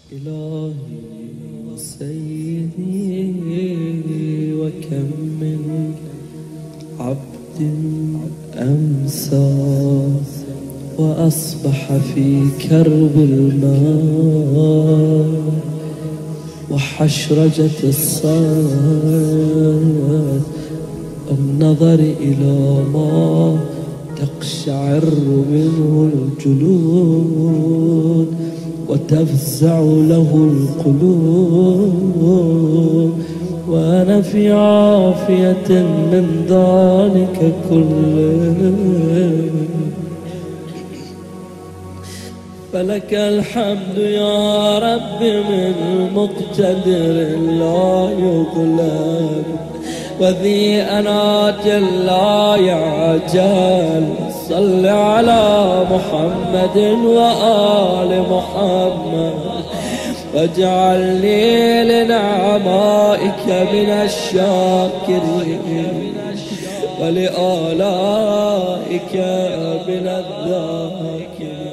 إلهي وسيدي وكم من عبد أمسى وأصبح في كرب الماء وحشرجة الصاد النظر إلى ما تقشعر منه الجلود وتفزع له القلوب، وأنا في عافية من ذلك كله. فلك الحمد يا رب من مقتدر لا يغلب، وذي أنات لا يعجل. صل على محمد وآل محمد، واجعلني لنعمائك من الشاكرين ولآلائك من الذاكرين.